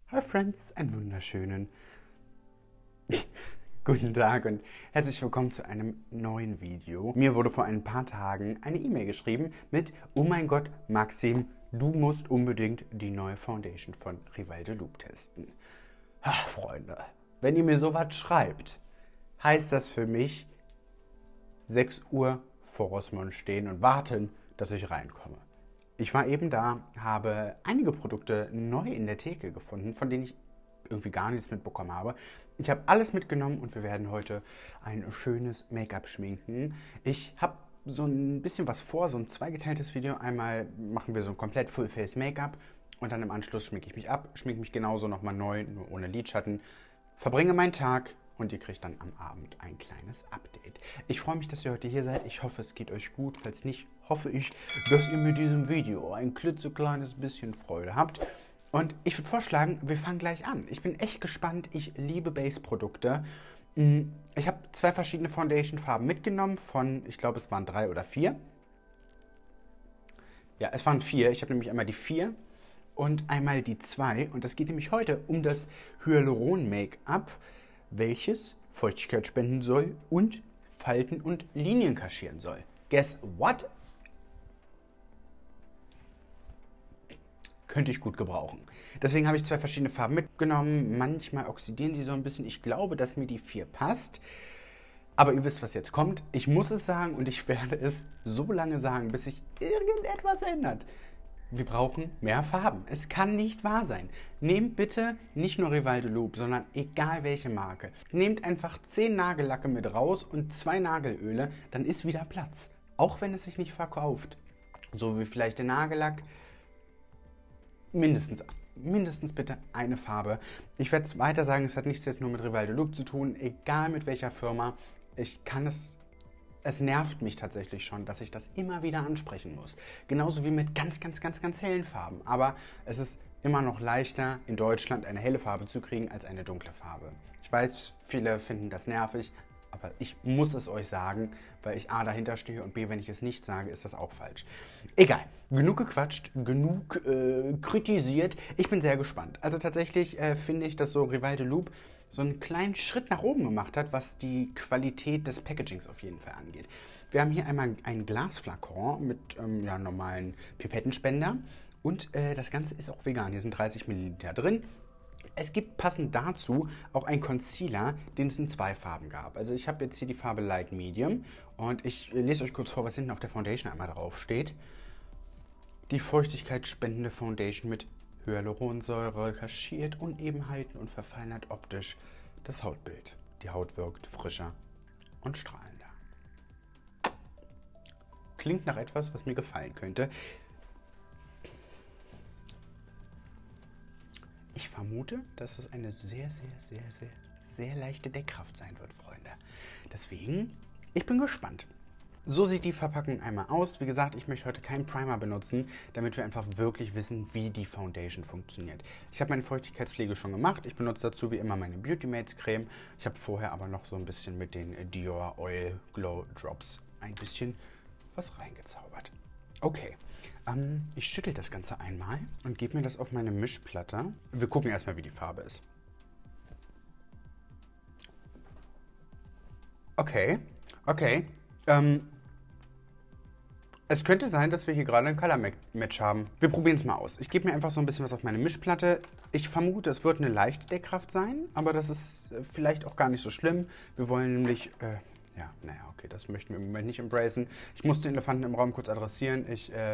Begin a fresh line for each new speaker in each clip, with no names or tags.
Hi Friends, einen wunderschönen guten Tag und herzlich willkommen zu einem neuen Video. Mir wurde vor ein paar Tagen eine E-Mail geschrieben mit: Oh mein Gott, Maxim, du musst unbedingt die neue Foundation von Rival de Loop testen. Ach, Freunde, wenn ihr mir sowas schreibt, heißt das für mich 6 Uhr vor Rossmann stehen und warten, dass ich reinkomme. Ich war eben da, habe einige Produkte neu in der Theke gefunden, von denen ich irgendwie gar nichts mitbekommen habe. Ich habe alles mitgenommen und wir werden heute ein schönes Make-up schminken. Ich habe so ein bisschen was vor, so ein zweigeteiltes Video. Einmal machen wir so ein komplett Full-Face-Make-up und dann im Anschluss schminke ich mich ab, schminke mich genauso nochmal neu, nur ohne Lidschatten, verbringe meinen Tag und ihr kriegt dann am Abend ein kleines Update. Ich freue mich, dass ihr heute hier seid. Ich hoffe, es geht euch gut. Falls nicht, hoffe ich, dass ihr mit diesem Video ein klitzekleines bisschen Freude habt. Und ich würde vorschlagen, wir fangen gleich an. Ich bin echt gespannt. Ich liebe Base-Produkte. Ich habe 2 verschiedene Foundation-Farben mitgenommen von, ich glaube, es waren 3 oder 4. Ja, es waren 4. Ich habe nämlich einmal die 4 und einmal die 2. Und es geht nämlich heute um das Hyaluron-Make-up, welches Feuchtigkeit spenden soll und Falten und Linien kaschieren soll. Guess what? Könnte ich gut gebrauchen. Deswegen habe ich 2 verschiedene Farben mitgenommen. Manchmal oxidieren die so ein bisschen. Ich glaube, dass mir die 4 passt. Aber ihr wisst, was jetzt kommt. Ich muss es sagen und ich werde es so lange sagen, bis sich irgendetwas ändert. Wir brauchen mehr Farben. Es kann nicht wahr sein. Nehmt bitte nicht nur Rival de Loop, sondern egal welche Marke. Nehmt einfach 10 Nagellacke mit raus und 2 Nagelöle, dann ist wieder Platz. Auch wenn es sich nicht verkauft. So wie vielleicht der Nagellack. Mindestens bitte eine Farbe. Ich werde es weiter sagen, es hat nichts jetzt nur mit Rival de Loop zu tun, egal mit welcher Firma. Es nervt mich tatsächlich schon, dass ich das immer wieder ansprechen muss. Genauso wie mit ganz hellen Farben. Aber es ist immer noch leichter, in Deutschland eine helle Farbe zu kriegen, als eine dunkle Farbe. Ich weiß, viele finden das nervig, aber ich muss es euch sagen, weil ich A dahinter stehe und B, wenn ich es nicht sage, ist das auch falsch. Egal, genug gequatscht, genug kritisiert. Ich bin sehr gespannt. Also tatsächlich finde ich, dass so Rival de Loop so einen kleinen Schritt nach oben gemacht hat, was die Qualität des Packagings auf jeden Fall angeht. Wir haben hier einmal einen Glasflakon mit normalen Pipettenspender und das Ganze ist auch vegan. Hier sind 30 Milliliter drin. Es gibt passend dazu auch einen Concealer, den es in 2 Farben gab. Also ich habe jetzt hier die Farbe Light Medium und ich lese euch kurz vor, was hinten auf der Foundation einmal drauf steht. Die feuchtigkeitsspendende Foundation mit Hyaluronsäure kaschiert Unebenheiten und verfeinert optisch das Hautbild. Die Haut wirkt frischer und strahlender. Klingt nach etwas, was mir gefallen könnte. Ich vermute, dass es eine sehr leichte Deckkraft sein wird, Freunde. Deswegen, ich bin gespannt. So sieht die Verpackung einmal aus. Wie gesagt, ich möchte heute keinen Primer benutzen, damit wir einfach wirklich wissen, wie die Foundation funktioniert. Ich habe meine Feuchtigkeitspflege schon gemacht. Ich benutze dazu wie immer meine Beauty Mates Creme. Ich habe vorher aber noch so ein bisschen mit den Dior Oil Glow Drops ein bisschen was reingezaubert. Okay, ich schüttel das Ganze einmal und gebe mir das auf meine Mischplatte. Wir gucken erstmal, wie die Farbe ist. Okay. Es könnte sein, dass wir hier gerade ein Color Match haben. Wir probieren es mal aus. Ich gebe mir einfach so ein bisschen was auf meine Mischplatte. Ich vermute, es wird eine leichte Deckkraft sein, aber das ist vielleicht auch gar nicht so schlimm. Wir wollen nämlich, okay, das möchten wir im Moment nicht embracen. Ich muss den Elefanten im Raum kurz adressieren.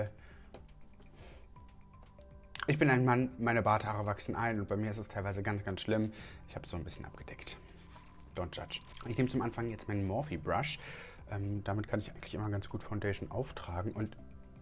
Ich bin ein Mann, meine Barthaare wachsen ein und bei mir ist es teilweise ganz schlimm. Ich habe es so ein bisschen abgedeckt. Don't judge. Ich nehme zum Anfang jetzt meinen Morphe Brush. Damit kann ich eigentlich immer ganz gut Foundation auftragen und...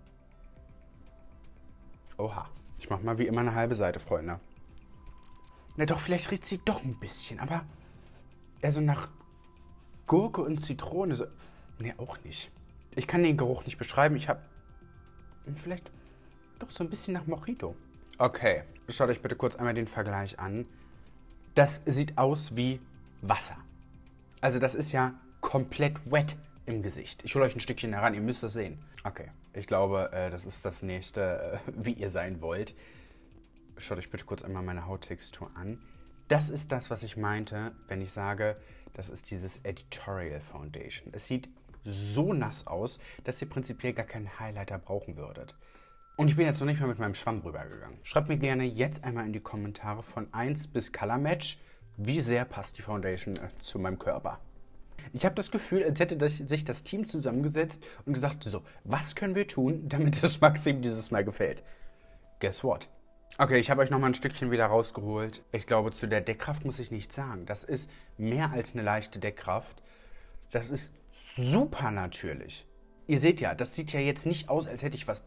Oha, ich mache mal wie immer eine halbe Seite, Freunde. Na doch, vielleicht riecht sie doch ein bisschen, aber eher so nach Gurke und Zitrone. So. Ne, auch nicht. Ich kann den Geruch nicht beschreiben. Ich habe vielleicht doch so ein bisschen nach Mojito. Okay, schaut euch bitte kurz einmal den Vergleich an. Das sieht aus wie Wasser. Also das ist ja komplett wet im Gesicht. Ich hole euch ein Stückchen heran, ihr müsst das sehen. Okay, ich glaube, das ist das nächste, wie ihr sein wollt. schaut euch bitte kurz einmal meine Hauttextur an. Das ist das, was ich meinte, wenn ich sage, das ist dieses Editorial Foundation. Es sieht so nass aus, dass ihr prinzipiell gar keinen Highlighter brauchen würdet. Und ich bin jetzt noch nicht mal mit meinem Schwamm rübergegangen. Schreibt mir gerne jetzt einmal in die Kommentare von 1 bis Color Match, wie sehr passt die Foundation zu meinem Körper. Ich habe das Gefühl, als hätte sich das Team zusammengesetzt und gesagt, so, was können wir tun, damit es Maxim dieses Mal gefällt? Guess what? Okay, ich habe euch noch mal ein Stückchen wieder rausgeholt. Ich glaube, zu der Deckkraft muss ich nichts sagen. Das ist mehr als eine leichte Deckkraft. Das ist super natürlich. Ihr seht ja, das sieht ja jetzt nicht aus, als hätte ich was...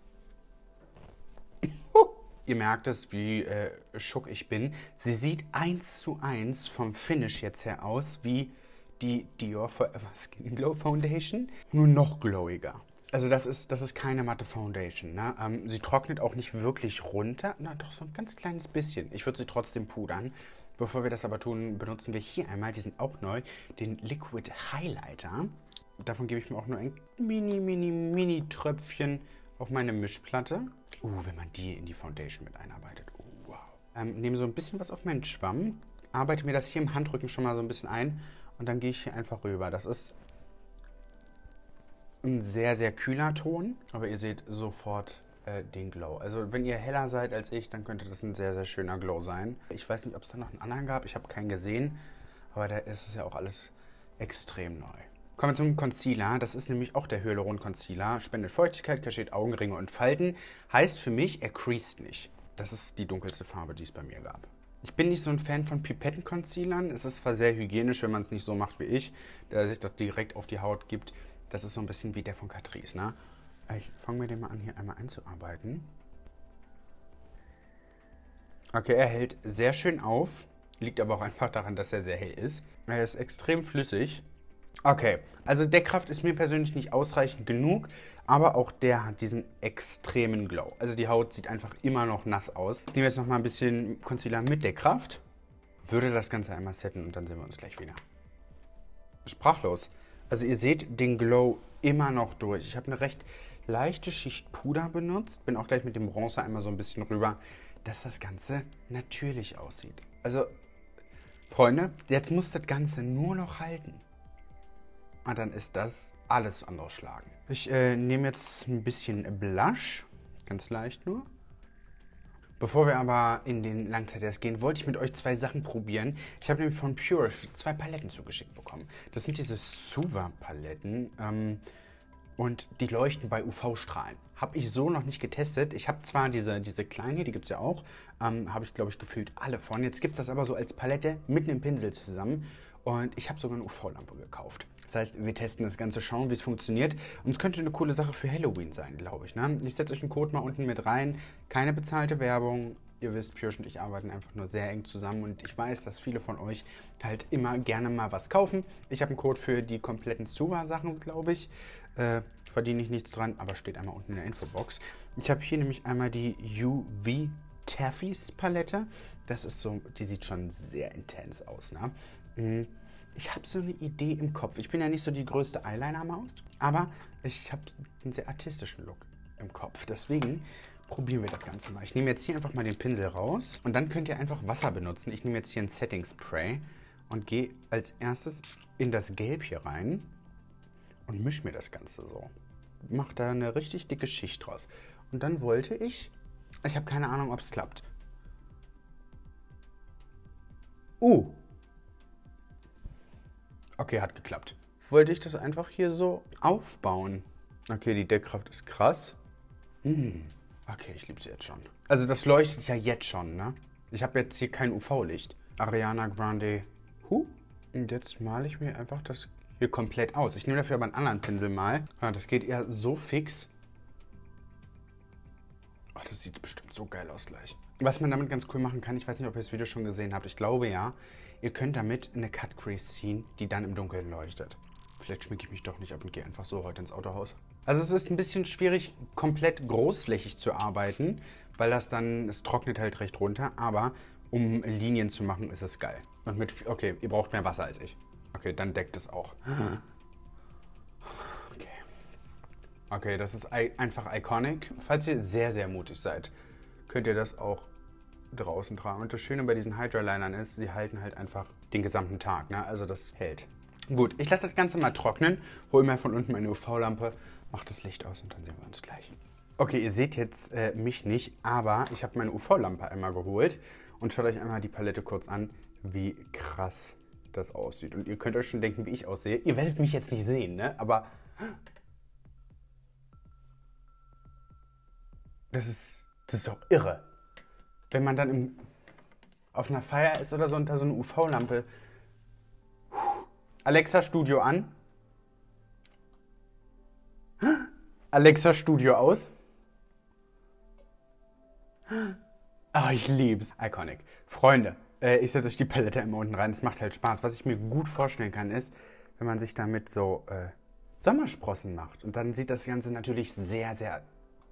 Ihr merkt es, wie schock ich bin. Sie sieht 1:1 vom Finish jetzt her aus wie die Dior Forever Skin Glow Foundation, nur noch glowiger. Also das ist keine matte Foundation. Ne? Sie trocknet auch nicht wirklich runter. Na doch, so ein ganz kleines bisschen. Ich würde sie trotzdem pudern. Bevor wir das aber tun, benutzen wir hier einmal, die sind auch neu, den Liquid Highlighter. Davon gebe ich mir auch nur ein mini Tröpfchen auf meine Mischplatte. Wenn man die in die Foundation mit einarbeitet. Wow. Nehme so ein bisschen was auf meinen Schwamm, arbeite mir das hier im Handrücken schon mal so ein bisschen ein und dann gehe ich hier einfach rüber. Das ist ein sehr, sehr kühler Ton, aber ihr seht sofort den Glow. Also wenn ihr heller seid als ich, dann könnte das ein sehr, sehr schöner Glow sein. Ich weiß nicht, ob es da noch einen anderen gab. Ich habe keinen gesehen, aber da ist es ja auch alles extrem neu. Kommen wir zum Concealer. Das ist nämlich auch der Hyaluron Concealer. Spendet Feuchtigkeit, kaschiert Augenringe und Falten. Heißt für mich, er creased nicht. Das ist die dunkelste Farbe, die es bei mir gab. Ich bin nicht so ein Fan von Pipetten-Concealern. Es ist zwar sehr hygienisch, wenn man es nicht so macht wie ich, der sich das direkt auf die Haut gibt. Das ist so ein bisschen wie der von Catrice, ne? Ich fange mir den mal an, hier einmal einzuarbeiten. Okay, er hält sehr schön auf. Liegt aber auch einfach daran, dass er sehr hell ist. Er ist extrem flüssig. Okay, also Deckkraft ist mir persönlich nicht ausreichend genug, aber auch der hat diesen extremen Glow. Also die Haut sieht einfach immer noch nass aus. Ich nehme jetzt nochmal ein bisschen Concealer mit Deckkraft, würde das Ganze einmal setten und dann sehen wir uns gleich wieder. Sprachlos. Also ihr seht den Glow immer noch durch. Ich habe eine recht leichte Schicht Puder benutzt, bin auch gleich mit dem Bronzer einmal so ein bisschen rüber, dass das Ganze natürlich aussieht. Also, Freunde, jetzt muss das Ganze nur noch halten. Und dann ist das alles ausschlagen. Ich nehme jetzt ein bisschen Blush, ganz leicht nur. Bevor wir aber in den Langzeittest gehen, wollte ich mit euch 2 Sachen probieren. Ich habe nämlich von Purish 2 Paletten zugeschickt bekommen. Das sind diese Suva-Paletten und die leuchten bei UV-Strahlen. Habe ich so noch nicht getestet. Ich habe zwar diese kleinen hier, die gibt es ja auch, habe ich glaube ich gefühlt alle von. Jetzt gibt es das aber so als Palette mit einem Pinsel zusammen und ich habe sogar eine UV-Lampe gekauft. Das heißt, wir testen das Ganze, schauen, wie es funktioniert. Und es könnte eine coole Sache für Halloween sein, glaube ich. Ne? Ich setze euch einen Code mal unten mit rein. Keine bezahlte Werbung. Ihr wisst, Purish und ich arbeiten einfach nur sehr eng zusammen. Und ich weiß, dass viele von euch halt immer gerne mal was kaufen. Ich habe einen Code für die kompletten Suva-Sachen, glaube ich. Verdiene ich nichts dran, aber steht einmal unten in der Infobox. Ich habe hier nämlich einmal die UV Taffys Palette. Das ist so, die sieht schon sehr intens aus, ne? Ich habe so eine Idee im Kopf. Ich bin ja nicht so die größte Eyeliner-Maus, aber ich habe einen sehr artistischen Look im Kopf. Deswegen probieren wir das Ganze mal. Ich nehme jetzt hier einfach mal den Pinsel raus und dann könnt ihr einfach Wasser benutzen. Ich nehme jetzt hier ein Setting Spray und gehe als erstes in das Gelb hier rein und mische mir das Ganze so. Mache da eine richtig dicke Schicht draus. Und dann wollte ich habe keine Ahnung, ob es klappt. Okay, hat geklappt. Wollte ich das einfach hier so aufbauen. Okay, die Deckkraft ist krass. Okay, ich liebe sie jetzt schon. Also das leuchtet ja jetzt schon, ne? Ich habe jetzt hier kein UV-Licht. Ariana Grande. Und jetzt male ich mir einfach das hier komplett aus. Ich nehme dafür aber einen anderen Pinsel mal. Das geht eher so fix. Oh, das sieht bestimmt so geil aus gleich. Was man damit ganz cool machen kann, ich weiß nicht, ob ihr das Video schon gesehen habt. Ich glaube ja. Ihr könnt damit eine Cut Crease ziehen, die dann im Dunkeln leuchtet. Vielleicht schminke ich mich doch nicht ab und gehe einfach so heute ins Autohaus. Also es ist ein bisschen schwierig, komplett großflächig zu arbeiten, weil es trocknet halt recht runter. Aber um Linien zu machen, ist es geil. Und okay, ihr braucht mehr Wasser als ich. Okay, dann deckt es auch. Okay, das ist einfach iconic. Falls ihr sehr, sehr mutig seid, könnt ihr das auch draußen tragen. Und das Schöne bei diesen Hydrolinern ist, sie halten halt einfach den gesamten Tag. Ne? Also das hält. Gut, ich lasse das Ganze mal trocknen, hole mir von unten meine UV-Lampe, mache das Licht aus und dann sehen wir uns gleich. Okay, ihr seht jetzt mich nicht, aber ich habe meine UV-Lampe einmal geholt und schaut euch einmal die Palette kurz an, wie krass das aussieht. Und ihr könnt euch schon denken, wie ich aussehe. Ihr werdet mich jetzt nicht sehen, ne? Aber das ist doch irre. Wenn man dann auf einer Feier ist oder so unter so eine UV-Lampe. Alexa, Studio an. Alexa, Studio aus. Ah, ich lieb's. Iconic. Freunde, ich setze euch die Palette immer unten rein. Es macht halt Spaß. Was ich mir gut vorstellen kann, ist, wenn man sich damit so Sommersprossen macht. Und dann sieht das Ganze natürlich sehr, sehr...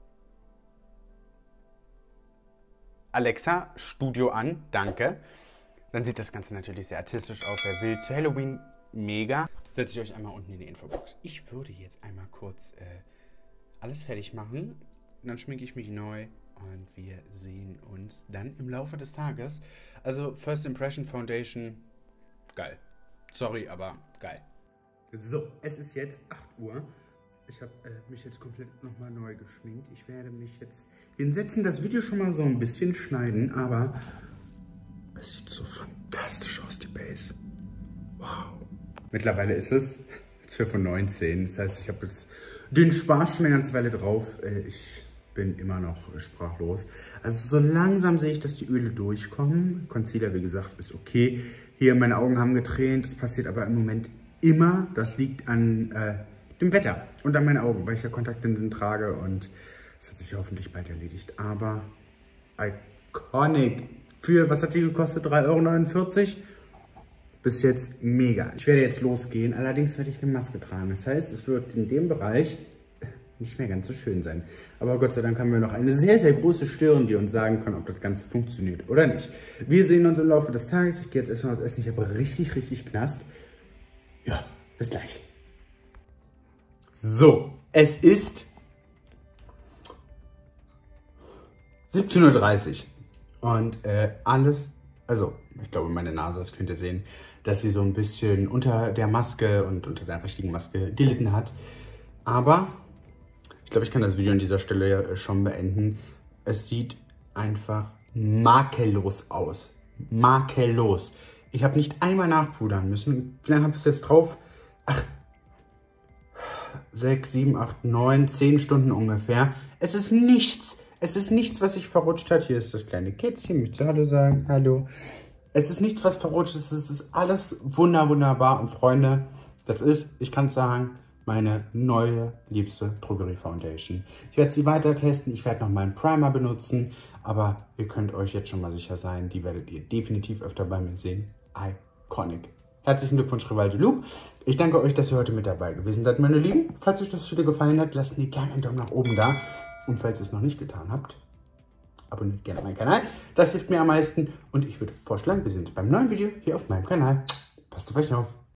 Alexa, Studio an. Danke. Dann sieht das Ganze natürlich sehr artistisch aus, sehr wild. Zu Halloween mega. Setze ich euch einmal unten in die Infobox. Ich würde jetzt einmal kurz alles fertig machen. Dann schminke ich mich neu. Und wir sehen uns dann im Laufe des Tages. Also First Impression Foundation, geil. Sorry, aber geil. So, es ist jetzt 8 Uhr. Ich habe mich jetzt komplett nochmal neu geschminkt. Ich werde mich jetzt hinsetzen, das Video schon mal so ein bisschen schneiden, aber es sieht so fantastisch aus, die Base. Wow. Mittlerweile ist es 12:19 Uhr. Das heißt, ich habe jetzt den Spaß schon eine ganze Weile drauf. Ich bin immer noch sprachlos. Also so langsam sehe ich, dass die Öle durchkommen. Concealer, wie gesagt, ist okay. Hier, meine Augen haben getränt. Das passiert aber im Moment immer. Das liegt an dem Wetter und an meinen Augen, weil ich ja Kontaktlinsen trage und das hat sich hoffentlich bald erledigt. Aber iconic. Für, was hat die gekostet? 3,49 €? Bis jetzt mega. Ich werde jetzt losgehen. Allerdings werde ich eine Maske tragen. Das heißt, es wird in dem Bereich nicht mehr ganz so schön sein. Aber Gott sei Dank haben wir noch eine sehr, sehr große Stirn, die uns sagen kann, ob das Ganze funktioniert oder nicht. Wir sehen uns im Laufe des Tages. Ich gehe jetzt erstmal was essen. Ich habe richtig, richtig Knast. Ja, bis gleich. So, es ist 17:30 Uhr und alles, also ich glaube meine Nase, das könnt ihr sehen, dass sie so ein bisschen unter der Maske und unter der richtigen Maske gelitten hat. Aber ich glaube, ich kann das Video an dieser Stelle schon beenden. Es sieht einfach makellos aus. Makellos. Ich habe nicht einmal nachpudern müssen. Wie lange habe ich es jetzt drauf? Ach, 6, 7, 8, 9, 10 Stunden ungefähr. Es ist nichts. Es ist nichts, was sich verrutscht hat. Hier ist das kleine Kätzchen. Möchtest du Hallo sagen? Hallo. Es ist nichts, was verrutscht ist. Es ist alles wunderbar. Und Freunde, das ist, ich kann es sagen, meine neue, liebste Drogerie Foundation. Ich werde sie weiter testen. Ich werde noch mal einen Primer benutzen. Aber ihr könnt euch jetzt schon mal sicher sein, die werdet ihr definitiv öfter bei mir sehen. Iconic. Herzlichen Glückwunsch, Rival de Loop. Ich danke euch, dass ihr heute mit dabei gewesen seid, meine Lieben. Falls euch das Video gefallen hat, lasst mir gerne einen Daumen nach oben da. Und falls ihr es noch nicht getan habt, abonniert gerne meinen Kanal. Das hilft mir am meisten. Und ich würde vorschlagen, wir sehen uns beim neuen Video hier auf meinem Kanal. Passt auf euch auf.